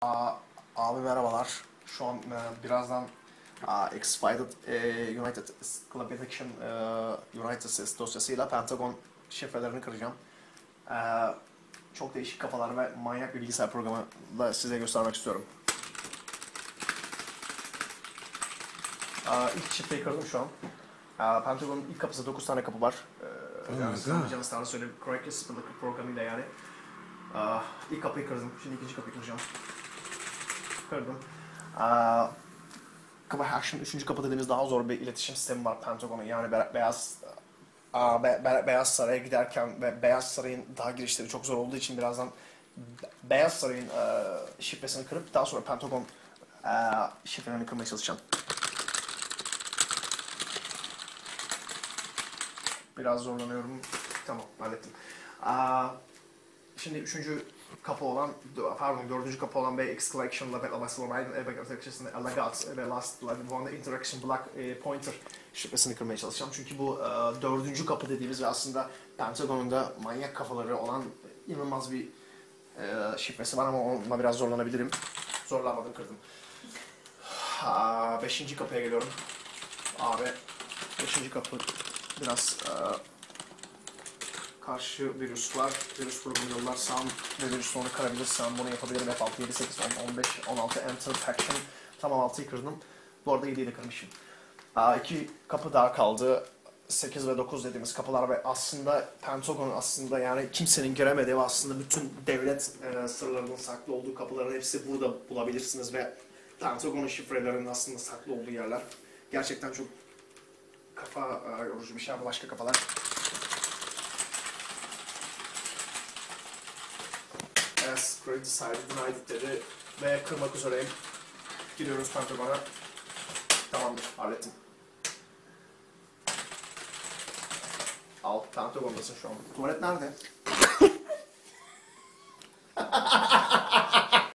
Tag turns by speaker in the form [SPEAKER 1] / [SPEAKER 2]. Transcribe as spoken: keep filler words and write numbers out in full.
[SPEAKER 1] Aa, abi merhabalar. Şu an e, birazdan aa, X-Fighted e, United Club Eviction e, United States dosyasıyla Pentagon şifrelerini kıracağım. E, çok değişik kafalar ve manyak bir bilgisayar programıyla size göstermek istiyorum. Aa, ilk şifreyi kırdım şu an. Aa, Pentagon'un ilk kapısı dokuz tane kapı var. Ee,
[SPEAKER 2] Oh
[SPEAKER 1] yani
[SPEAKER 2] my
[SPEAKER 1] sizin
[SPEAKER 2] God.
[SPEAKER 1] canınız tanrı söyleyeyim. Correctly Spelled programıyla yani. Aa, ilk kapıyı kırdım. Şimdi ikinci kapıyı kıracağım. Kırdım. Aa, Kapı Action üçüncü kapı dediğimiz daha zor bir iletişim sistemi var Pentagon'un. Yani be- beyaz aa, be- be- Beyaz Saray'a giderken ve Beyaz Saray'ın daha girişleri çok zor olduğu için birazdan Be- Beyaz Saray'ın e, şifresini kırıp daha sonra Pentagon e, şifrelerini kırmaya çalışacağım. Biraz zorlanıyorum. Tamam, hallettim. Aa, şimdi üçüncü kapı olan, pardon dördüncü kapı olan ve X Collection'la ve Alabaster Elbek Ötekçesi'nde Alagat ve Last One Interaction Black e, Pointer şifresini kırmaya çalışacağım. Çünkü bu e, dördüncü kapı dediğimiz ve aslında Pentagon'un da manyak kafaları olan inanılmaz bir e, şifresi var ama onunla biraz zorlanabilirim. Zorlanmadım, kırdım. Aa, beşinci kapıya geliyorum. Abi, beşinci kapı biraz e, karşı virüs var. Virüs grubunu yollarsam ve virüs onu kırabilirsem bunu yapabilirim. F altı, yedi, sekiz, on, on beş, on altı, Enter, Faction. Tamam, altıyı kırdım. Bu arada yediyi de kırmışım. Aa, iki kapı daha kaldı. sekiz ve dokuz dediğimiz kapılar ve aslında Pentagon aslında yani kimsenin giremediği ve aslında bütün devlet e, sırlarının saklı olduğu kapıların hepsi burada bulabilirsiniz ve Pentagon'un şifrelerinin aslında saklı olduğu yerler. Gerçekten çok kafa e, yorucu bir şey ama başka kafalar. As Great Decided United dedi ve kırmak üzereyim. Gidiyoruz Pentagon'a. Tamamdır, hallettim. Al, Pentagon'dasın şu an. Tuvalet nerede?